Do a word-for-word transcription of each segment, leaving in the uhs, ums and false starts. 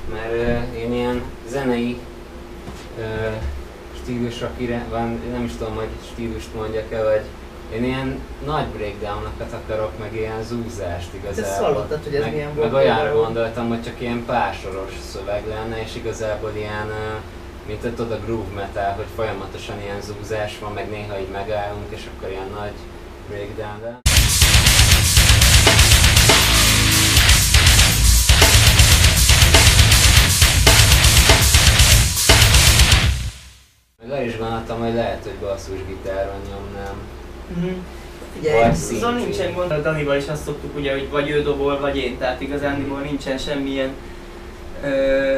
mert uh, én ilyen zenei uh, stílusok van, nem is tudom, hogy stílust mondjak-e, vagy én ilyen nagy breakdownokat akarok, meg ilyen zúzást igazából. Te hallottad, hogy ez meg, milyen volt? Meg olyanra gondoltam, hogy csak ilyen pársoros szöveg lenne, és igazából ilyen, mint a tudod, a groove metal, hogy folyamatosan ilyen zúzás van, meg néha így megállunk, és akkor ilyen nagy breakdown le. Meg arra is gondoltam, hogy lehet, hogy basszusgitáron nyomnám. Mm-hmm. Figyelj, azon nincsen gond, a Danival is azt szoktuk ugye, hogy vagy ő dobol, vagy én, tehát igazándiból nincsen semmilyen ö,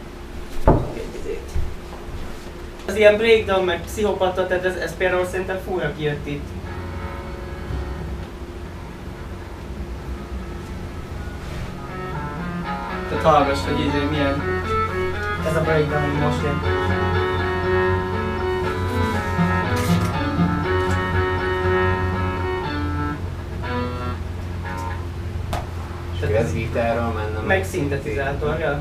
az ilyen breakdown, meg pszichopata, tehát ez, ez például szerintem fúra kijött itt. Tehát hallgass, hogy izé milyen ez a breakdown, ami most jön. És ez gitáron menne meg szintetizátorral.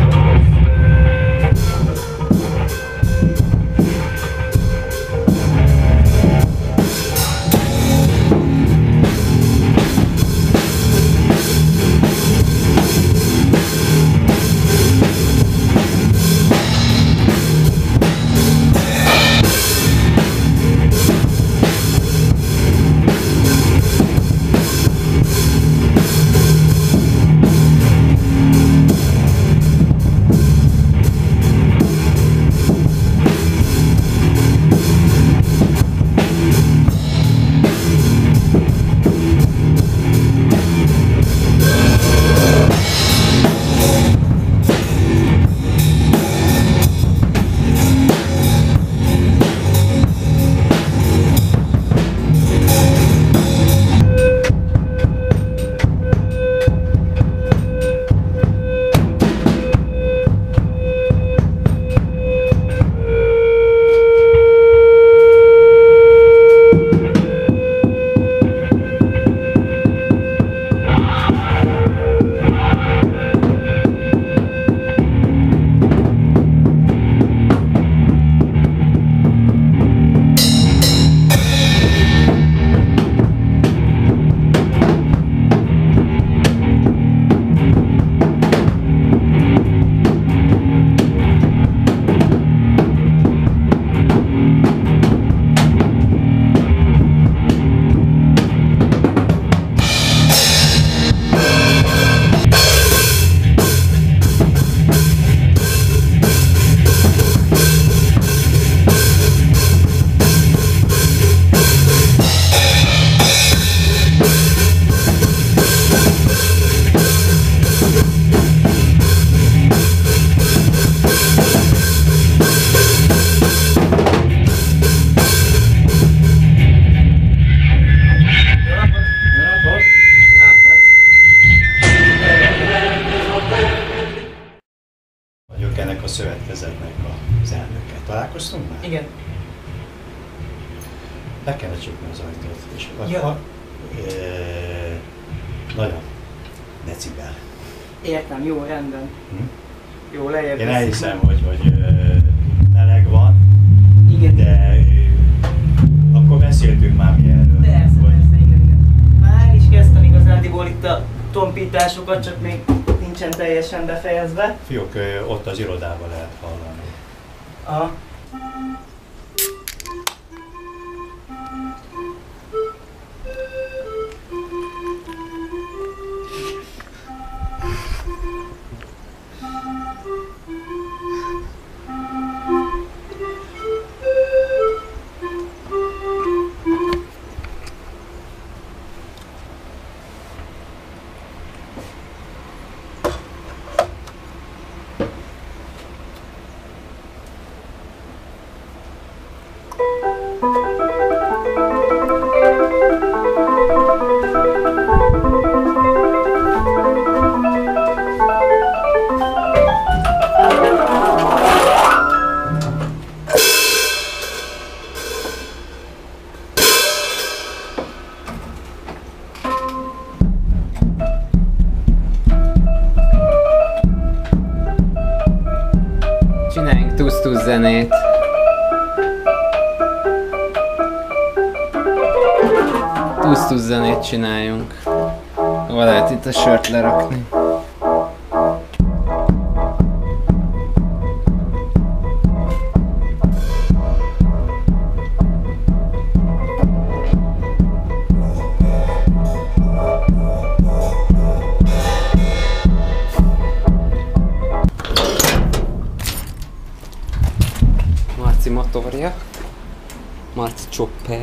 Ennek a szövetkezetnek az elnöke. Találkoztunk már? Igen. Be kellett csukni az ajtót, és ja. a, e, nagyon decibel. Értem, jó, rendben. Hm? Jó, lejjebb. Én elhiszem, hogy, hogy meleg van, igen. De e, akkor beszéltünk már mi erről. Persze, hogy... persze, igen, igen. Már is kezdtem igazándiból itt a tompításokat, csak még nincsen teljesen befejezve. Fiúk, ott az irodában lehet hallani. Aha. tusz-tusz zenét. Tusz-tusz zenét csináljunk. Hol lehet itt a sört lerakni? Marci motorja. Marci chopper.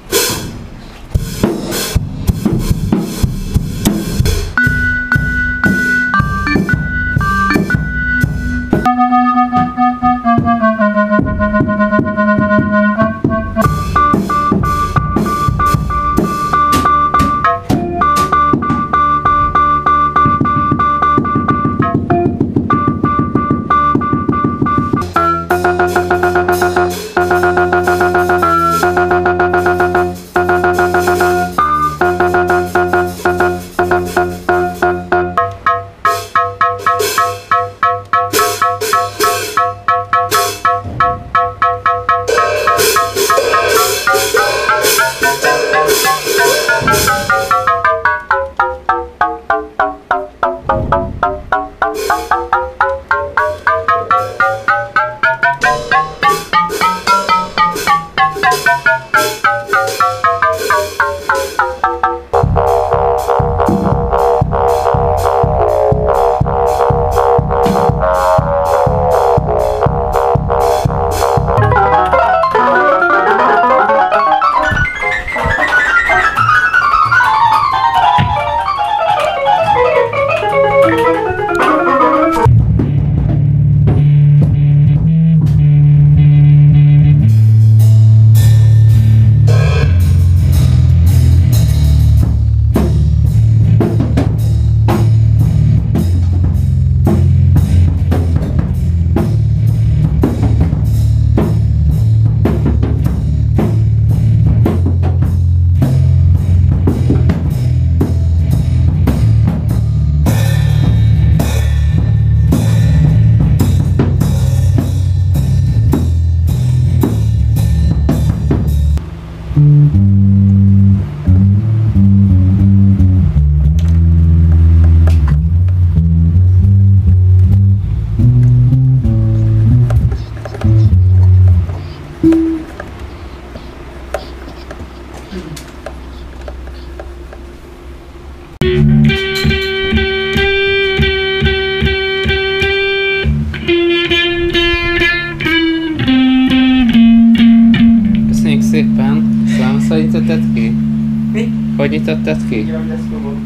szépen. Számos, hogy nyitottad ki? Mi? Hogy nyitottad ki? Ja, ezt fogom.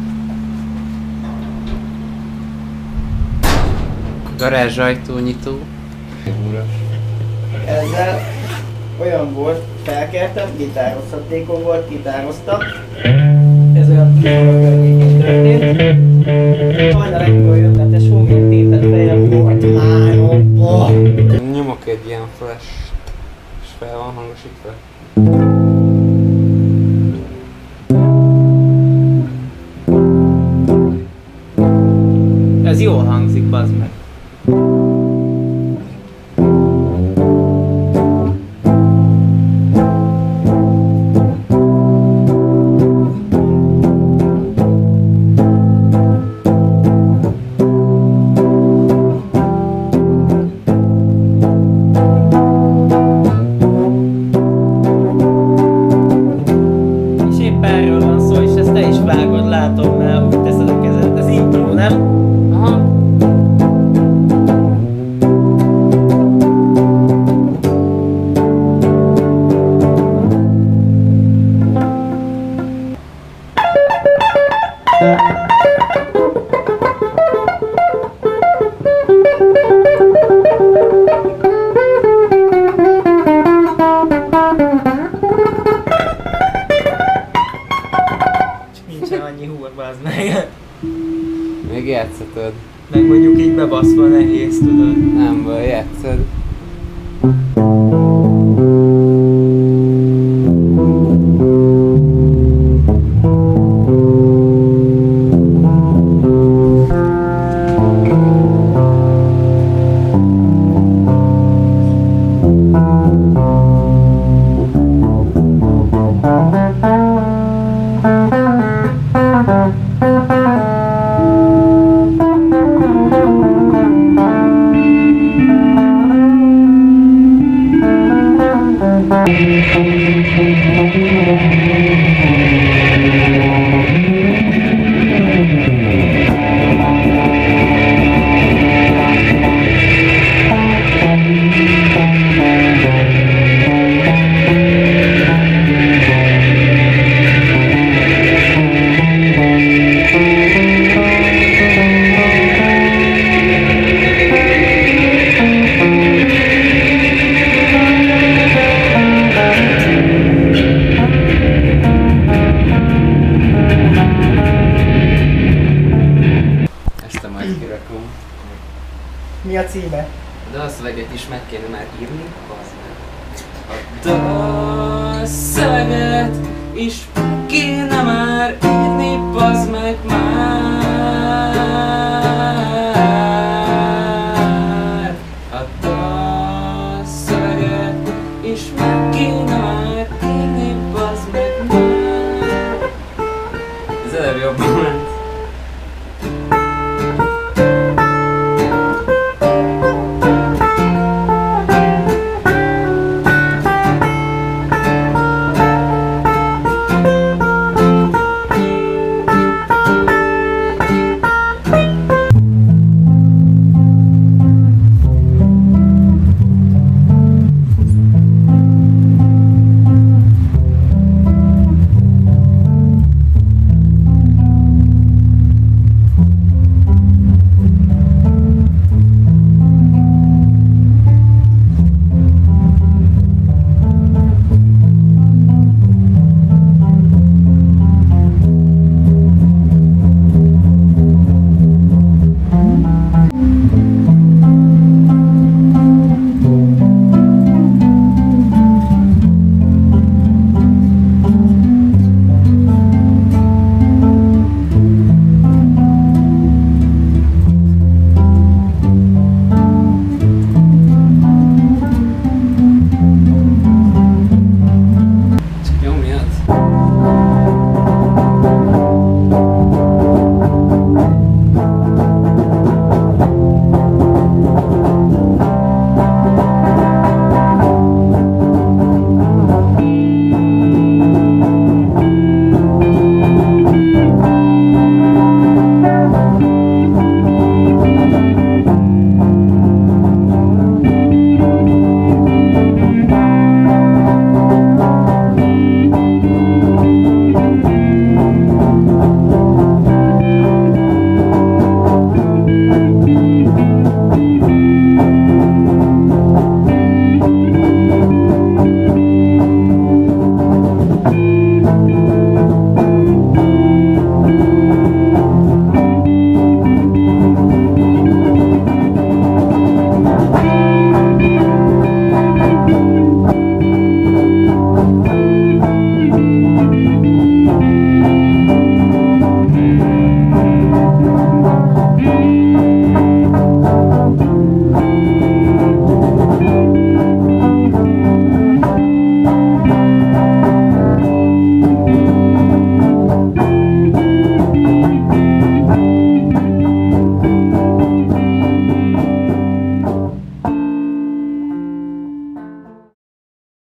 Garázsajtó nyitó. Ezzel olyan volt, felkertem, gitározhatékony volt, gitároztam. Ez olyan tízóra környékén történt. Hajnal egykor jött, mert ez hómilyen tétet fejem volt háromba. Nyomok egy ilyen flash, és fel van hangosítva. Ez jól hangzik, bazd meg. Látom, mert úgy teszed a kezedet, ez intro, nem? Aha. Nincsen annyi húr, bazd meg. Még játszhatod. Meg mondjuk így bebaszva nehéz, tudod. Nem baj, játszod. Akkor Mi a címe? a dalszöveget is meg kéne már írni, bazd meg. A dalszöveget is meg kéne már írni, bazd meg már.